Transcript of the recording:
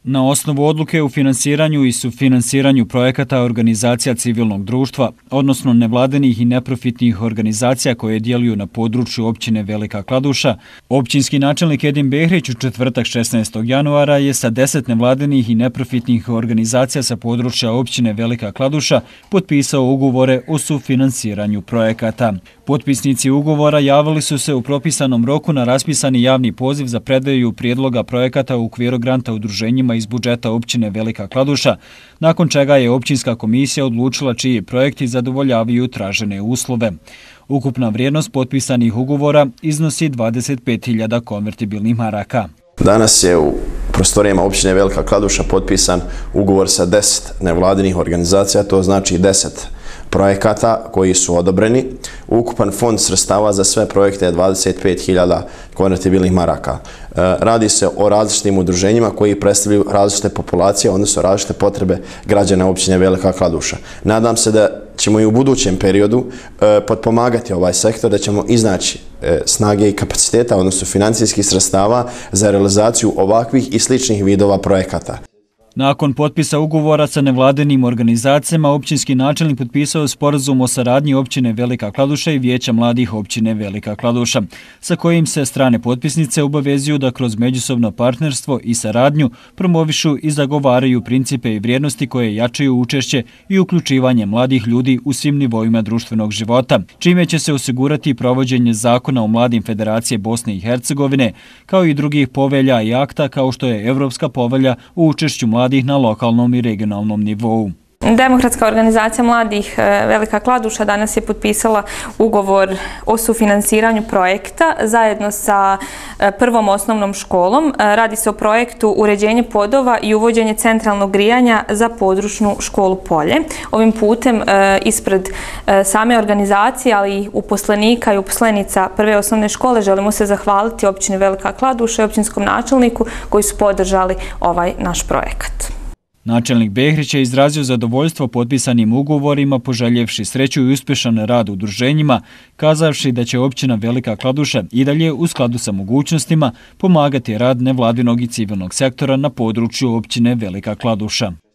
Na osnovu odluke u finansiranju i sufinansiranju projekata organizacija civilnog društva, odnosno nevladinih i neprofitnih organizacija koje djeluju na području općine Velika Kladuša, općinski načelnik Edin Behrić u četvrtak 16. januara je sa 10 nevladinih i neprofitnih organizacija sa područja općine Velika Kladuša potpisao ugovore o sufinansiranju projekata. Potpisnici ugovora javili su se u propisanom roku na raspisani javni poziv za predaju prijedloga projekata u okviru granta udruženjima iz budžeta općine Velika Kladuša, nakon čega je općinska komisija odlučila čiji projekti zadovoljavaju tražene uslove. Ukupna vrijednost potpisanih ugovora iznosi 25.000 konvertibilnih maraka. Danas je u prostorijama općine Velika Kladuša potpisan ugovor sa 10 nevladinih organizacija, to znači 10 projekata koji su odobreni. Ukupan fond sredstava za sve projekte je 25.000 konvertibilnih maraka. Radi se o različitim udruženjima koji predstavljaju različite populacije, odnosno različite potrebe građana općine Velika Kladuša. Nadam se da ćemo i u budućem periodu potpomagati ovaj sektor, da ćemo iznaći snage i kapaciteta, odnosno financijskih sredstava za realizaciju ovakvih i sličnih vidova projekata. Nakon potpisa ugovora sa nevladinim organizacijama, općinski načelnik potpisao sporazum o saradnji općine Velika Kladuša i Vijeća mladih općine Velika Kladuša, sa kojim se strane potpisnice obavezuju da kroz međusobno partnerstvo i saradnju promovišu i zagovaraju principe i vrijednosti koje jačaju učešće i uključivanje mladih ljudi u svim nivoima društvenog života, čime će se osigurati provođenje zakona o mladim Federacije Bosne i Hercegovine, kao i drugih povelja i akta kao što je Evropska povelja o učešću mladih na lokalnom i regionalnom nivou. Demokratska organizacija mladih Velika Kladuša danas je potpisala ugovor o sufinansiranju projekta zajedno sa prvom osnovnom školom. Radi se o projektu uređenje podova i uvođenje centralnog grijanja za područnu školu Polje. Ovim putem ispred same organizacije, ali i uposlenika i uposlenica prve osnovne škole želimo se zahvaliti općini Velika Kladuša i općinskom načelniku koji su podržali ovaj naš projekat. Načelnik Behrić je izrazio zadovoljstvo potpisanim ugovorima, poželjevši sreću i uspješan rad u udruženjima, kazavši da će općina Velika Kladuša i dalje u skladu sa mogućnostima pomagati rad nevladinog i civilnog sektora na području općine Velika Kladuša.